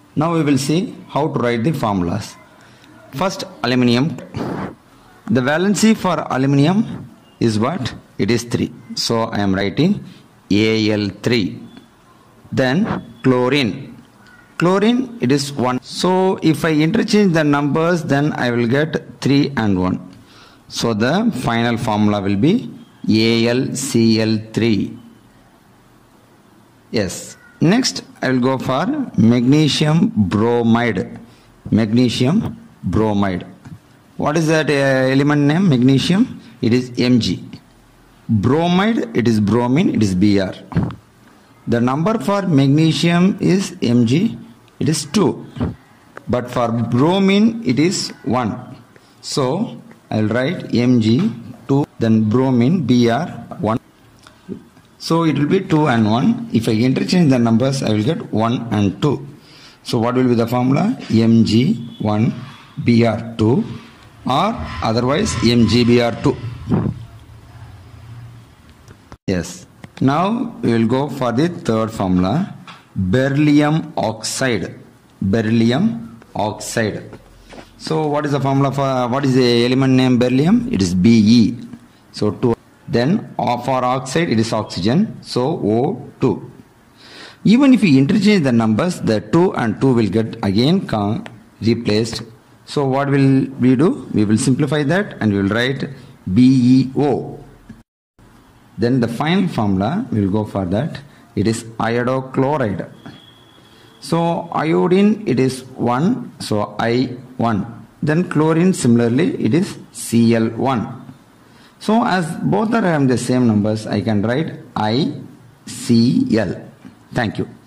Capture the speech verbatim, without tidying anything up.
Now we will see how to write the formulas. First, aluminium. The valency for aluminium is what? It is three. So I am writing A L three. Then chlorine. Chlorine, it is one. So if I interchange the numbers, then I will get three and one. So the final formula will be A L C L three. Yes. Next, I will go for magnesium bromide. Magnesium bromide. What is that uh, element name? Magnesium. It is M G. Bromide, it is bromine. It is B R. The number for magnesium is M G. It is two. But for bromine, it is one. So I will write M G two. Then bromine B R one. So it will be two and one. If I interchange the numbers, I will get one and two. So what will be the formula? M G one B R two, or otherwise M G B R two. Yes. Now we will go for the third formula. Beryllium oxide. Beryllium oxide. So what is the formula for, what is the element name beryllium? It is B E. So two. Then for oxide, it is oxygen. So O two. Even if we interchange the numbers, the two and two will get again replaced. So what will we do? We will simplify that and we will write B E O. Then the final formula, we will go for that. It is iodochloride. So iodine, it is one. So I one. Then chlorine, similarly, it is C L one. So as both are having the same numbers, I can write I C L. Thank you.